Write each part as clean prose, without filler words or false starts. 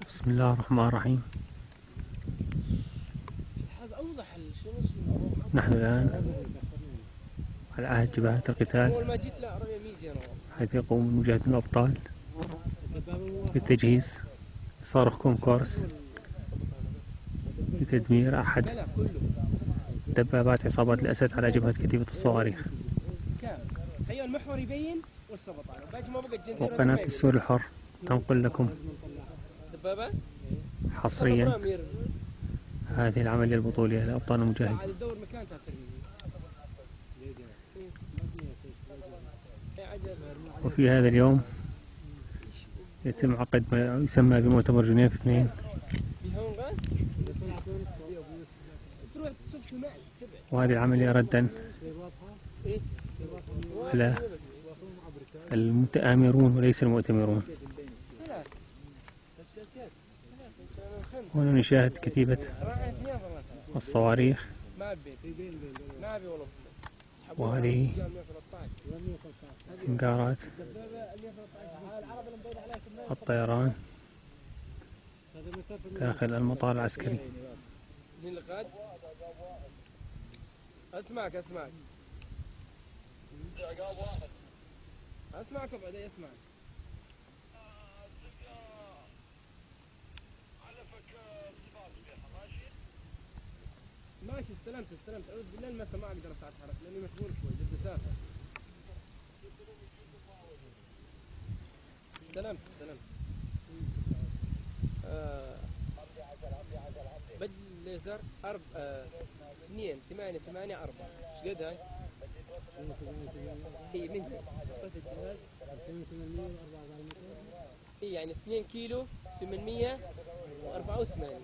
بسم الله الرحمن الرحيم. نحن الآن على عهد جبهة القتال، حيث يقوم المجاهدون الأبطال بالتجهيز لصاروخ كونكورس لتدمير أحد دبابات عصابات الأسد على جبهة كتيبة الصواريخ. وقناة السور الحر تنقل لكم حصريا هذه العملية البطولية لأبطال المجاهدين. وفي هذا اليوم يتم عقد ما يسمى بمؤتمر جنيف 2، وهذه العملية ردا على المتآمرون وليس المؤتمرون. هنا نشاهد كتيبة الصواريخ، وهذه إنقارات الطيران داخل المطار العسكري. اسمعك بعدين اسمعك. ماشي استلمت اعوذ بالله المسا ما اقدر اساعد حرك لاني مشغول شوي جد مسافه. استلمت بدل ليزر 2 8 8 4 ايش قد هاي؟ هي من طفت الجهاز هي يعني 2 كيلو 884.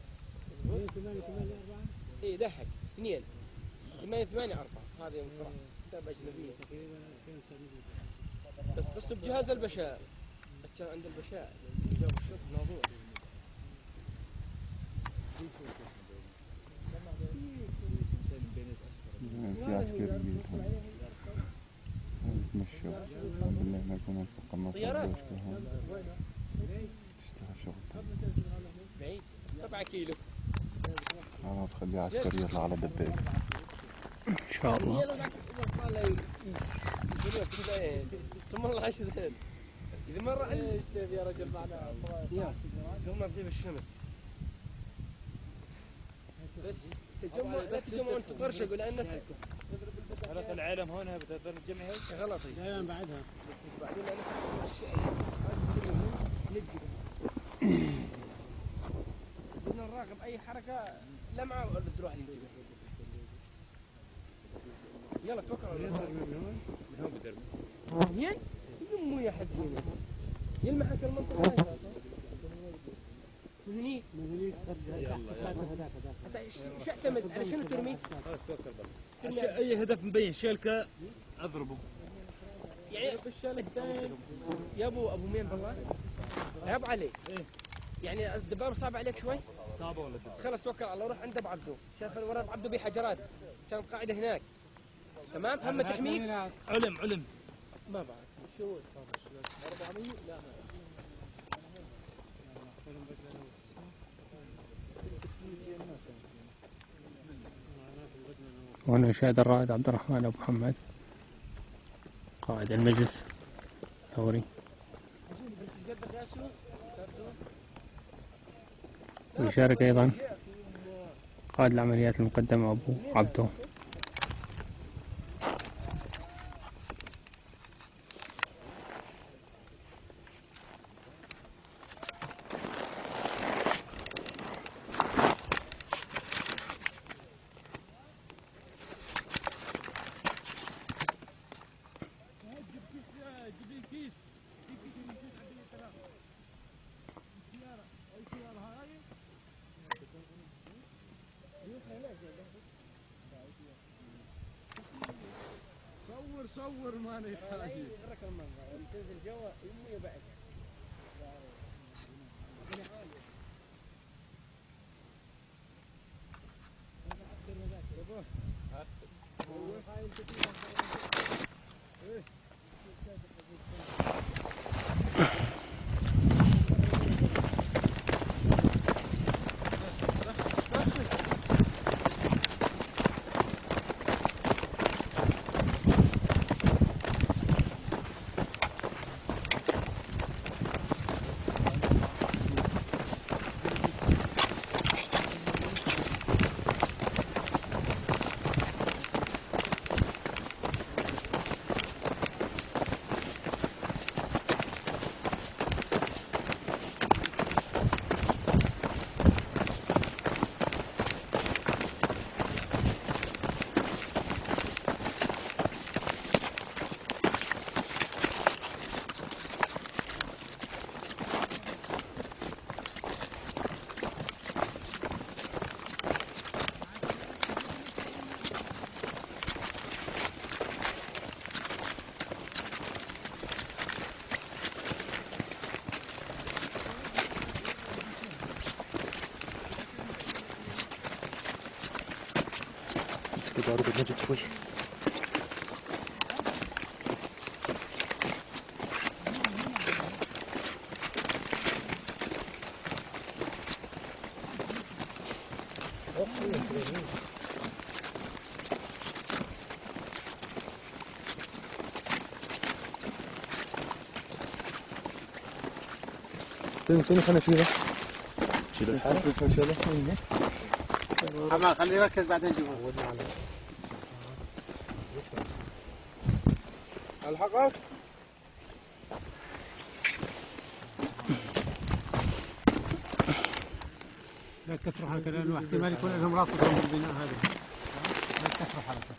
اي ضحك 2 8 8 4 هذه حساب اجنبيه بس قصته بجهاز البشاء كان عند البشاء جاب الشرط موضوع. في عسكريين يتمشوا بالله ما يكونوا فوق النصر تشتغل شغل بعيد 7 كيلو. أنا تخلي عسكري يطلع على دبابة إن شاء الله. سم الله عشان إذا مرة شوف يا رجل معنا صواريخ قبل ما تغيب الشمس بس تجمع لا تجمعوا انتم تطرشقوا لأن الناس حلقة العالم هنا بتقدر نجمع هيك غلط. لا بعدها بعدين الناس بدنا نراقب أي حركة لمعة ولا تروح لي يلا توكل على الله. من هون بدرب وين؟ يمو يا حزينة يلمحك المنطقة هاي من هنيك هسا ايش اعتمد على شنو ترمي؟ اي هدف مبين شيلكه اضربه يعني يا ابو مين بالله؟ يا ابو علي يعني الدبابة صعبة عليك شوي؟ صعبة ولا الدبابة؟ خلص توكل على الله روح عند ابو عبدو، شايف ورا ابو عبدو بحجرات كانت قاعدة هناك تمام؟ هم تحميك؟ علم ما بعرف شو 400 لا وهنا يشاهد الرائد عبد الرحمن أبو محمد قائد المجلس الثوري، ويشارك أيضا قائد العمليات المقدم أبو عبدو. صور ما نيساجي ركن المنظر تنزل جوا يمي بعد كده قرب نجد شوي. خلينا نشيله. شيل الحالة. نشيله. حماد خليه يركز بعدين نجيبه. الحقك. لا تكثر حركة لأنه احتمال يكون لهم راسهم بالبناء هذا. لا تكثر حركة.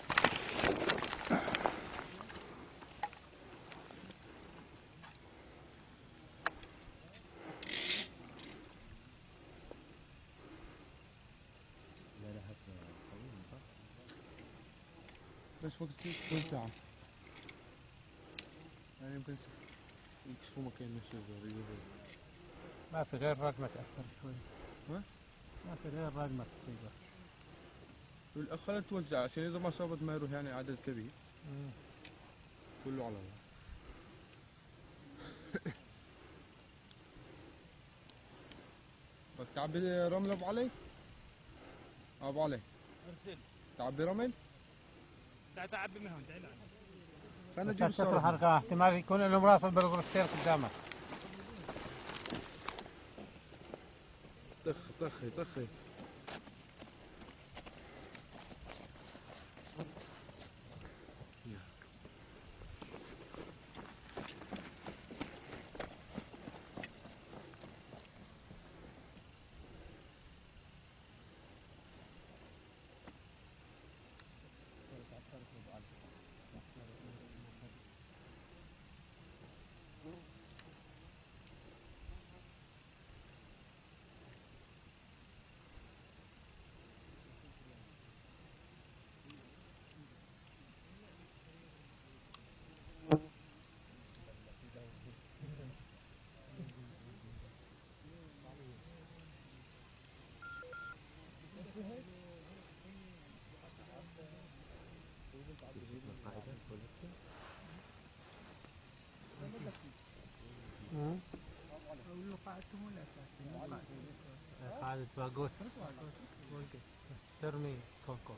بس وقت توزعه. يعني يمكن يكشفوا مكان الشجر. ما في غير رقمة أكثر شوي. ما في غير رقمة تصيبه. والأخ توزع عشان إذا ما صابت ما يروح يعني عدد كبير. كله على الله. بدك تعبي رمل أبو علي؟ أبو علي. ارسل. تعبي رمل؟ لا تعبي من هون تعال. خلينا بس نجيب تكثر الصاروخ. حركة احتمال يكون لهم راسهم بالغرفتين قدامك. طخي. قاعدة باقوس ترمي كوكوس.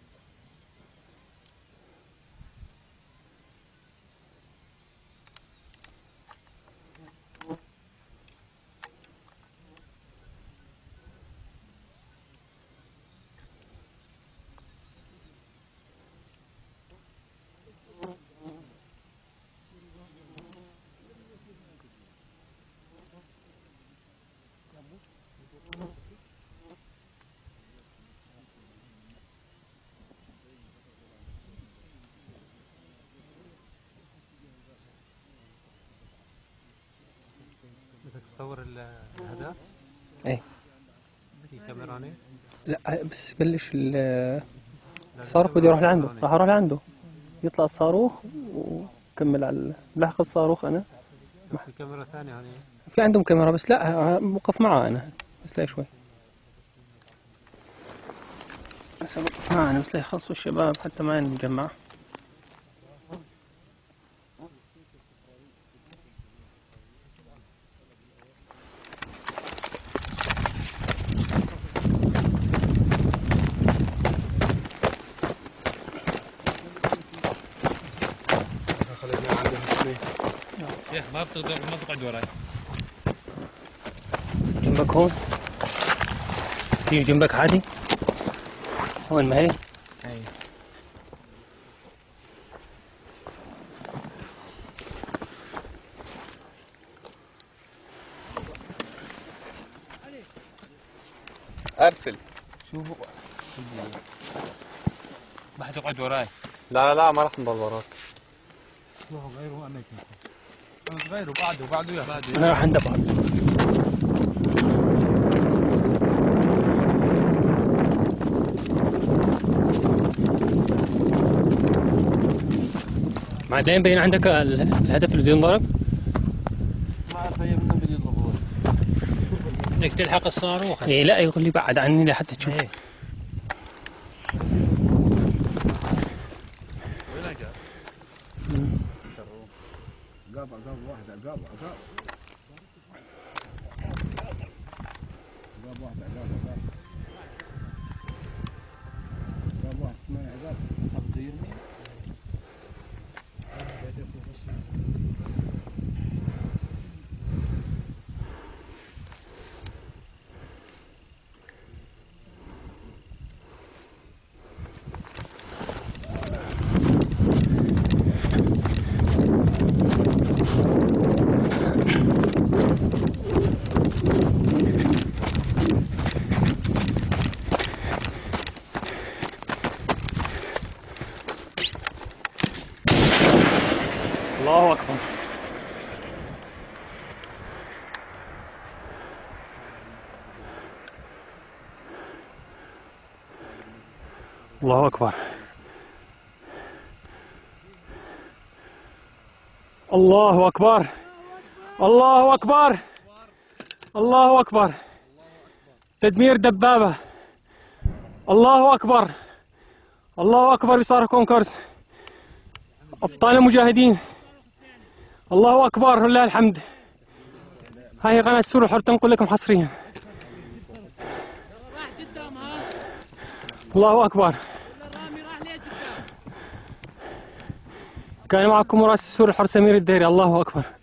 بدك تصور الهدف؟ ايه. في كاميراني؟ لا بس بلش الصاروخ بدي اروح لعنده، راح اروح لعنده يطلع الصاروخ وكمل على بلحق الصاروخ انا. في كاميرا ثانية هوني. في عندهم كاميرا بس لا بوقف معه انا بس لا شوي. بس بوقف معه انا بس لا يخلصوا الشباب حتى ما نجمع. شيخ ما تقعد وراي. جنبك هون تيجي جنبك عادي هون ما هي. اي ارسل. شوفوا ما حتقعد وراي. لا ما راح نضل وراك. غيره اماكن. غيره بعده يا بعده. انا راح عند بعض. بعدين بين عندك الهدف اللي بده ينضرب. ما اعرف هي منهم بده يضربوا. بدك تلحق الصاروخ. ايه لا يقول لي بعد عني لحتى تشوف. الله أكبر. الله أكبر. الله أكبر. الله أكبر. الله أكبر. تدمير دبابة. الله أكبر. الله أكبر بصالح كونكورس. أبطال المجاهدين. الله أكبر ولله الحمد. هاي قناة السور الحر تنقل لكم حصريا. الله أكبر. كان معكم مراسل السور الحر سمير الديري. الله أكبر.